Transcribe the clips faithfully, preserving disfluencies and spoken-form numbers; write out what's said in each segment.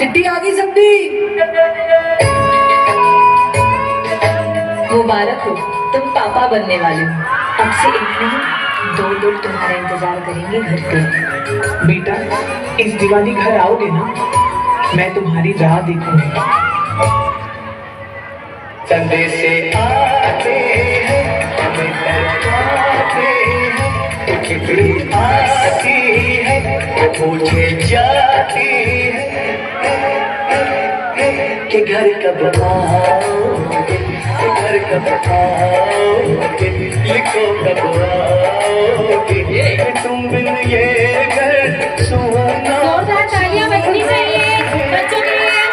चिट्ठी आ गई सबकी। मुबारक हो, तुम पापा बनने वाले हो। अब से एक नहीं दो लोग तुम्हारा इंतजार करेंगे घर पे। बेटा इस दिवाली घर आओगे ना, मैं तुम्हारी राह देखूंगा। चंदे से आते हैं हमें तरसाते हैं, खिड़की आती है पूछे जाती है कि घर कब आओगे, घर कब आओगे, लिखो कब आओगे, तुम बिन ये घर सुहाना। जोरदार तालियां बजनी चाहिए बच्चों के लिए।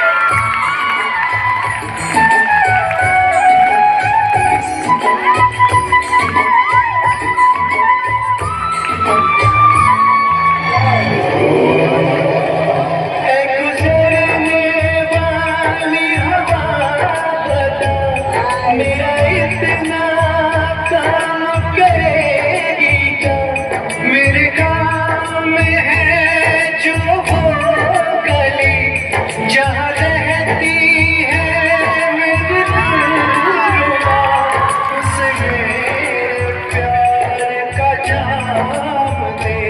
मेरा इतना काम करेगी क्या, मेरे काम में है जो वो गली जहाँ रहती है मेरी दिलरुबा, उसे मेरे प्यार का जाम दे।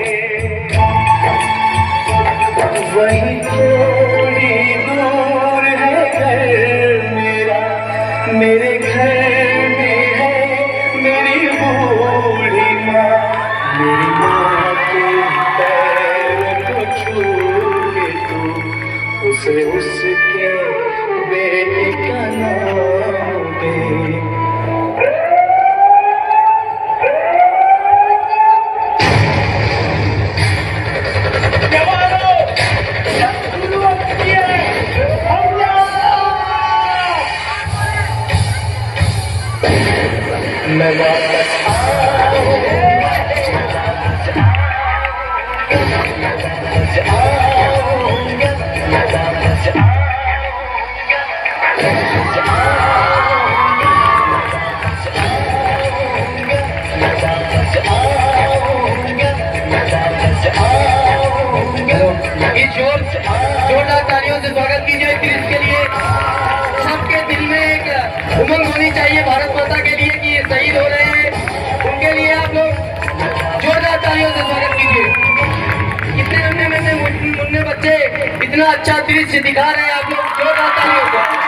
वही थोड़ी दूर है घर मेरा, मेरे घर में है मेरी बूढ़ी माँ, मेरी माँ के पैर को छू के तू उसे उसके बेटे का नाम दे। मैं वापस आऊंगा, वापस आऊंगा, वापस आऊंगा, वापस आऊंगा, वापस आऊंगा, वापस आऊंगा। इस जोर जोरदार तालियों से स्वागत कीजिए क्रिस के लिए। सबके दिल में एक उमंग होनी चाहिए भारत माता के लिए कि ये शहीद हो रहे हैं, उनके लिए आप लोग जोरदार तालियों से स्वागत कीजिए। कितने नन्हे नन्हे मुन्ने बच्चे इतना अच्छा दृश्य दिखा रहे हैं, आप लोग जोरदार तालियों से।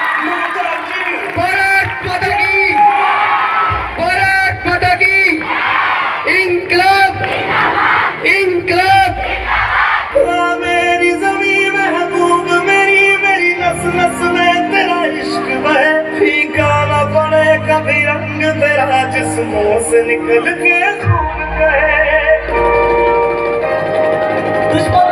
भारत माता की, भारत माता की, इंकलाब, इंकलाब। मेरी ज़मीन महबूब मेरी, मेरी नस नस में तेरा इश्क बहे, फीका न पड़े कभी रंग तेरा जिस्मों से निकल के खून कहे।